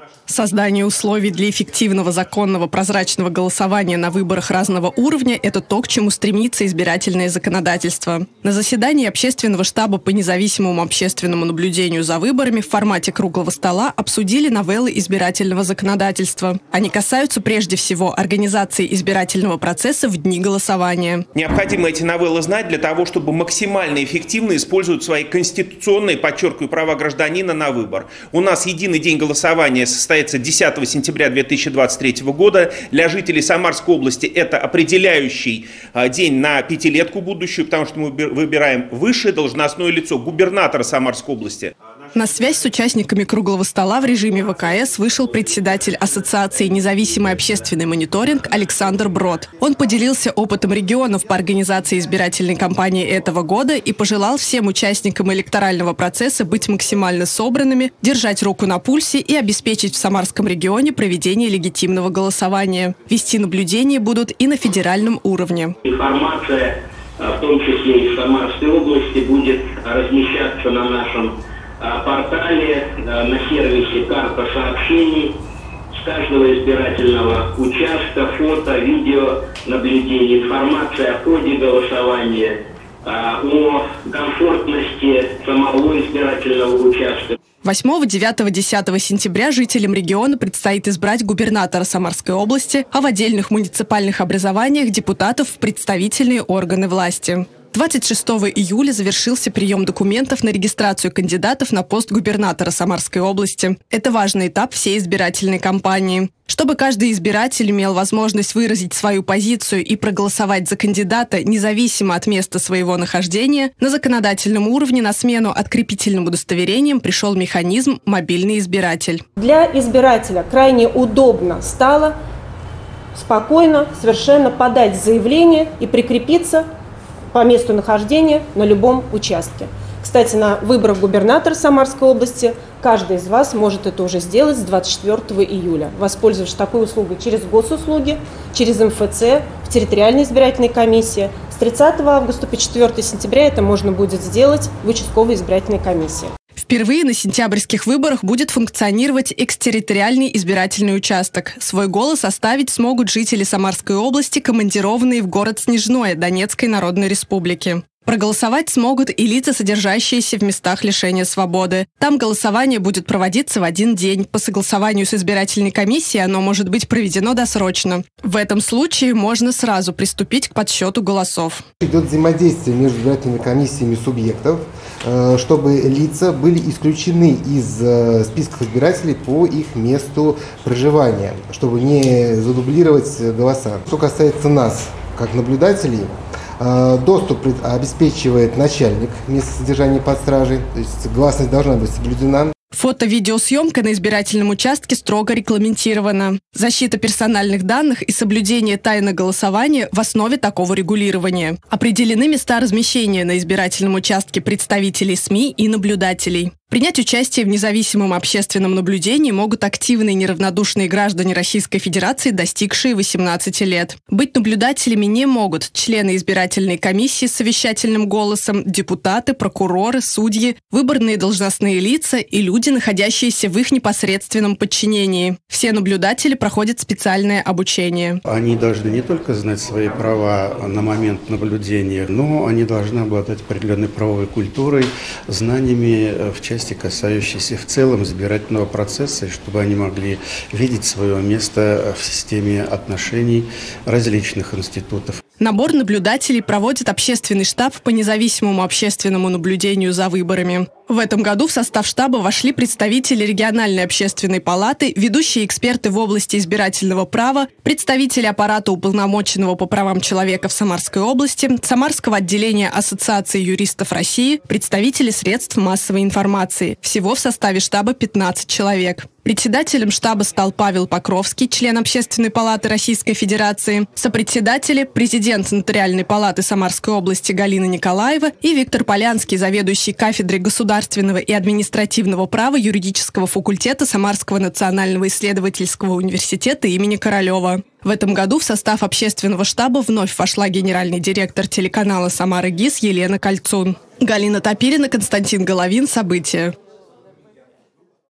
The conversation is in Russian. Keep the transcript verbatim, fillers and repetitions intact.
Создание условий для эффективного, законного, прозрачного голосования на выборах разного уровня – это то, к чему стремится избирательное законодательство. На заседании Общественного штаба по независимому общественному наблюдению за выборами в формате круглого стола обсудили новеллы избирательного законодательства. Они касаются прежде всего организации избирательного процесса в дни голосования. Необходимо эти новеллы знать для того, чтобы максимально эффективно использовать свои конституционные, подчеркиваю, права гражданина на выбор. У нас единый день голосования состоит десятого сентября две тысячи двадцать третьего года. Для жителей Самарской области это определяющий день на пятилетку будущую, потому что мы выбираем высшее должностное лицо, губернатора Самарской области. На связь с участниками круглого стола в режиме вэ ка эс вышел председатель Ассоциации «Независимый общественный мониторинг» Александр Брод. Он поделился опытом регионов по организации избирательной кампании этого года и пожелал всем участникам электорального процесса быть максимально собранными, держать руку на пульсе и обеспечить в Самарском регионе проведение легитимного голосования. Вести наблюдения будут и на федеральном уровне. Информация, в том числе и в Самарской области, будет размещаться на нашем портале, на сервисе «Карта сообщений». С каждого избирательного участка фото, видео, наблюдение, информация о ходе голосования, о комфортности самого избирательного участка. восьмого, девятого, десятого сентября жителям региона предстоит избрать губернатора Самарской области, а в отдельных муниципальных образованиях депутатов в представительные органы власти. двадцать шестого июля завершился прием документов на регистрацию кандидатов на пост губернатора Самарской области. Это важный этап всей избирательной кампании. Чтобы каждый избиратель имел возможность выразить свою позицию и проголосовать за кандидата независимо от места своего нахождения, на законодательном уровне на смену открепительным удостоверением пришел механизм «Мобильный избиратель». Для избирателя крайне удобно стало спокойно совершенно подать заявление и прикрепиться по месту нахождения на любом участке. Кстати, на выборах губернатора Самарской области каждый из вас может это уже сделать с двадцать четвёртого июля, воспользовавшись такой услугой через госуслуги, через эм эф цэ, в территориальной избирательной комиссии. С тридцатого августа по четвёртого сентября это можно будет сделать в участковой избирательной комиссии. Впервые на сентябрьских выборах будет функционировать экстерриториальный избирательный участок. Свой голос оставить смогут жители Самарской области, командированные в город Снежное Донецкой Народной Республики. Проголосовать смогут и лица, содержащиеся в местах лишения свободы. Там голосование будет проводиться в один день. По согласованию с избирательной комиссией оно может быть проведено досрочно. В этом случае можно сразу приступить к подсчету голосов. Идет взаимодействие между избирательными комиссиями субъектов, чтобы лица были исключены из списков избирателей по их месту проживания, чтобы не задублировать голоса. Что касается нас, как наблюдателей, доступ обеспечивает начальник места содержания под стражей, то есть гласность должна быть соблюдена. Фото-видеосъемка на избирательном участке строго регламентирована. Защита персональных данных и соблюдение тайны голосования в основе такого регулирования. Определены места размещения на избирательном участке представителей СМИ и наблюдателей. Принять участие в независимом общественном наблюдении могут активные неравнодушные граждане Российской Федерации, достигшие восемнадцати лет. Быть наблюдателями не могут члены избирательной комиссии с совещательным голосом, депутаты, прокуроры, судьи, выборные должностные лица и люди, находящиеся в их непосредственном подчинении. Все наблюдатели проходят специальное обучение. Они должны не только знать свои права на момент наблюдения, но они должны обладать определенной правовой культурой, знаниями в части касающиеся в целом избирательного процесса, и чтобы они могли видеть свое место в системе отношений различных институтов. Набор наблюдателей проводит Общественный штаб по независимому общественному наблюдению за выборами. В этом году в состав штаба вошли представители региональной общественной палаты, ведущие эксперты в области избирательного права, представители аппарата уполномоченного по правам человека в Самарской области, Самарского отделения Ассоциации юристов России, представители средств массовой информации. Всего в составе штаба пятнадцать человек. Председателем штаба стал Павел Покровский, член Общественной палаты Российской Федерации, сопредседатели, президент Нотариальной палаты Самарской области Галина Николаева и Виктор Полянский, заведующий кафедрой государственного и административного права юридического факультета Самарского национального исследовательского университета имени Королева. В этом году в состав общественного штаба вновь вошла генеральный директор телеканала «Самара ГИС» Елена Кольцун. Галина Топирина, Константин Головин. События.